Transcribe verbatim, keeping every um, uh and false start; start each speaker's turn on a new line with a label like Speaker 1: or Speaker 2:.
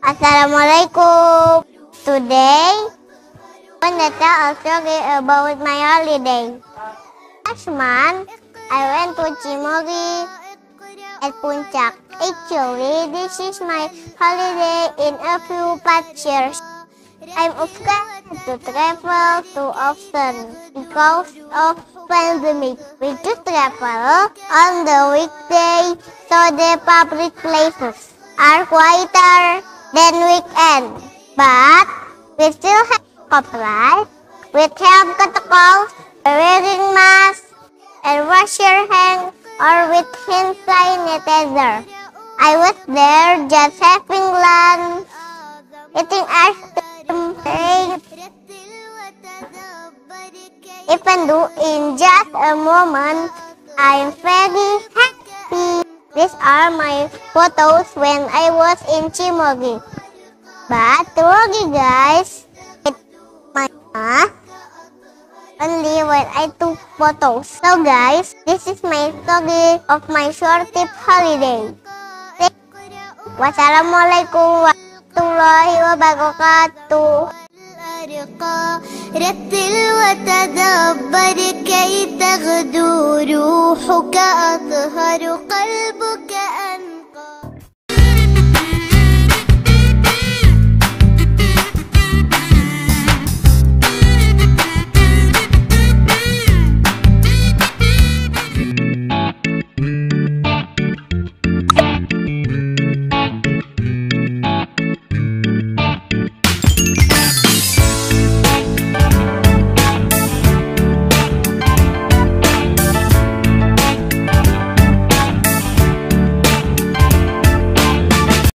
Speaker 1: Assalamualaikum. Today, I want to tell a story about my holiday. Last month, I went to Cimory at Puncak. Actually, this is my holiday in a few pictures. I'm afraid to travel too often because of pandemic. We could travel on the weekday, so the public places are quieter than weekend. But we still have to comply with health protocols, wearing masks, and wash your hands or with hand sanitizer. I was there just having lunch, eating ice cream, even though in just a moment, I'm very happy. These are my photos when I was in Cimory. But sorry guys, it's my mask only when I took photos. So guys, this is my story of my short trip holiday. Wassalamualaikum warahmatullahi wabarakatuh. رتل وتدبر كي تغدو روحك أطهر قلبك